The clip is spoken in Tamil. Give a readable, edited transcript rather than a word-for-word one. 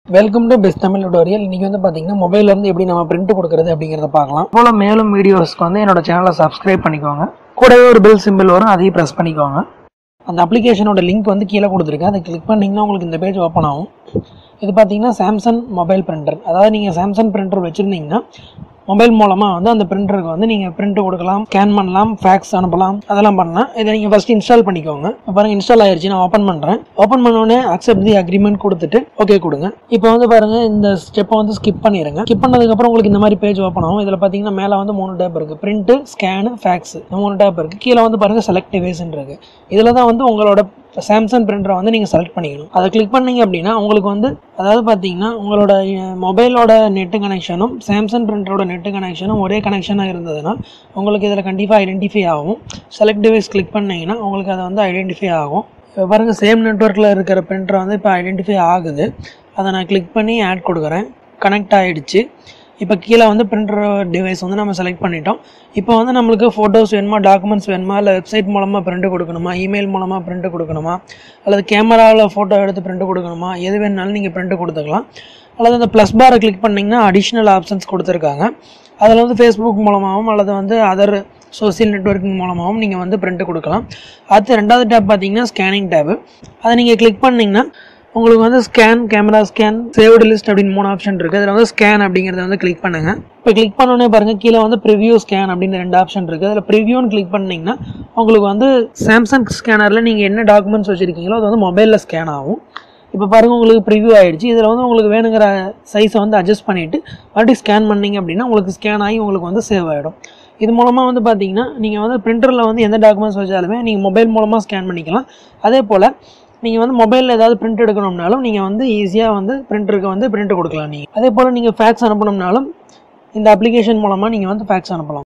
Welcome to best Tamil tutorial. இன்றைக்கி வந்து பார்த்தீங்கன்னா மொபைல்லேருந்து எப்படி நம்ம பிரிண்ட் கொடுக்குறது அப்படிங்கிறத பார்க்கலாம். போல் மேலும் வீடியோஸ்க்கு வந்து என்னோட சேனலை சப்ஸ்கிரைப் பண்ணிக்கோங்க. கூடவே ஒரு பெல் சிம்பிள் வரும், அதையும் ப்ரெஸ் பண்ணிக்கோங்க. அந்த அப்ளிகேஷனோட லிங்க் வந்து கீழே கொடுத்துருக்கேன். அதை கிளிக் பண்ணிங்கன்னா உங்களுக்கு இந்த பேஜ் ஓப்பன் ஆகும். இது பார்த்தீங்கன்னா சாம்சங் மொபைல் பிரிண்டர். அதாவது நீங்கள் சாம்சங் பிரிண்டர் வச்சுருந்தீங்கன்னா மொபைல் மூலமாக வந்து அந்த பிரிண்டருக்கு வந்து நீங்கள் பிரிண்ட் கொடுக்கலாம், ஸ்கேன் பண்ணலாம், ஃபேக்ஸ் அனுப்பலாம், அதெல்லாம் பண்ணலாம். இதை நீங்கள் ஃபஸ்ட்டு இன்ஸ்டால் பண்ணிக்கோங்க. பாருங்கள் இன்ஸ்டால் ஆயிடுச்சு. நான் ஓப்பன் பண்ணுறேன். ஓப்பன் பண்ணோடனே அக்செப்ட் தி அக்ரிமெண்ட் கொடுத்துட்டு ஓகே கொடுங்க. இப்போ வந்து பாருங்கள் இந்த ஸ்டெப்பை வந்து ஸ்கிப் பண்ணிடுங்க. ஸ்கிப் பண்ணதுக்கப்புறம் உங்களுக்கு இந்த மாதிரி பேஜ் ஓப்பன் ஆகும். இதில் பார்த்தீங்கன்னா மேலே வந்து 3 டேப் இருக்குது. பிரிண்ட்டு, ஸ்கேனு, ஃபேக்ஸ், 3 டேப் இருக்குது. கீழே வந்து பாருங்கள் செலக்ட் டிவைஸ்ன்னு இருக்குது. இதில் தான் வந்து உங்களோட சாம்சங் பிரிண்டரை வந்து நீங்கள் செலக்ட் பண்ணிக்கணும். அதை கிளிக் பண்ணிங்க அப்படின்னா உங்களுக்கு வந்து அதாவது பார்த்தீங்கன்னா உங்களோட மொபைலோட நெட்டு கனெக்ஷனும் சாம்சங் பிரிண்டரோட நெட்டு கனெக்ஷனும் ஒரே கனெக்ஷனாக இருந்ததுன்னா உங்களுக்கு இதில் கண்டிப்பாக ஐடென்டிஃபை ஆகும். செலக்ட் டிவைஸ் கிளிக் பண்ணிங்கன்னா உங்களுக்கு அதை வந்து ஐடென்டிஃபை ஆகும். இப்போ பாருங்கள் சேம் நெட்வொர்க்கில் இருக்கிற பிரிண்டரை வந்து இப்போ ஐடென்டிஃபை ஆகுது. அதை நான் கிளிக் பண்ணி ஆட் கொடுக்குறேன். கனெக்ட் ஆகிடுச்சு. இப்போ கீழே வந்து பிரிண்டர் டிவைஸ் வந்து நம்ம செலக்ட் பண்ணிட்டோம். இப்போ வந்து நம்மளுக்கு ஃபோட்டோஸ் வேணுமா, டாக்குமெண்ட்ஸ் வேணுமா, இல்லை வெப்சைட் மூலமாக பிரிண்ட் கொடுக்கணுமா, இமெயில் மூலமாக பிரிண்ட் கொடுக்கணுமா, அல்லது கேமராவில் ஃபோட்டோ எடுத்து பிரிண்ட் கொடுக்கணுமா, எது வேணுனாலும் நீங்கள் பிரிண்ட் கொடுத்துக்கலாம். அல்லது அந்த ப்ளஸ் பாரை கிளிக் பண்ணிங்கன்னா அடிஷ்னல் ஆப்ஷன்ஸ் கொடுத்துருக்காங்க. அதில் வந்து ஃபேஸ்புக் மூலமாகவும் அல்லது வந்து அதர் சோசியல் நெட்வொர்க்கிங் மூலமாகவும் நீங்கள் வந்து பிரிண்ட் கொடுக்கலாம். அடுத்து 2வது டேப் பார்த்தீங்கன்னா ஸ்கேனிங் டேப்பு. அதை நீங்கள் கிளிக் பண்ணிங்கன்னா உங்களுக்கு வந்து scan, camera scan, saved list அப்படின்னு 3 ஆப்ஷன் இருக்குது. அதில் வந்து ஸ்கேன் அப்படிங்கிறத வந்து கிளிக் பண்ணுங்கள். இப்போ கிளிக் பண்ணோன்னே பாருங்கள் கீழே வந்து ப்ரிவ்யூ ஸ்கேன் அப்படின்னு 2 ஆப்ஷன் இருக்குது. அதில் ப்ரிவ்யூன்னு கிளிக் பண்ணிங்கன்னா உங்களுக்கு வந்து சாம்சங் ஸ்கேனரில் நீங்கள் என்ன டாக்குமெண்ட்ஸ் வச்சுருக்கீங்களோ அது வந்து மொபைலில் ஸ்கேன் ஆகும். இப்போ பாருங்கள் உங்களுக்கு ப்ரிவ்யூ ஆகிடுச்சு. இதில் வந்து உங்களுக்கு வேணுங்கிற சைஸை வந்து அட்ஜஸ்ட் பண்ணிவிட்டு மறுபடியும் ஸ்கேன் பண்ணிங்க அப்படின்னா உங்களுக்கு ஸ்கேன் ஆகி உங்களுக்கு வந்து சேவ் ஆகிடும். இது மூலமாக வந்து பார்த்தீங்கன்னா நீங்கள் வந்து பிரிண்டரில் வந்து எந்த டாக்குமெண்ட்ஸ் வச்சாலுமே நீங்கள் மொபைல் மூலமாக ஸ்கேன் பண்ணிக்கலாம். அதே போல் நீங்கள் வந்து மொபைலில் ஏதாவது பிரிண்ட் எடுக்கணும்னாலும் நீங்கள் வந்து ஈஸியாக வந்து பிரிண்டருக்கு வந்து பிரிண்ட் கொடுக்கலாம். நீங்கள் அதே போல் நீங்கள் ஃபேக்ஸ் அனுப்பணும்னாலும் இந்த அப்ளிகேஷன் மூலமாக நீங்கள் வந்து ஃபேக்ஸ் அனுப்பலாம்.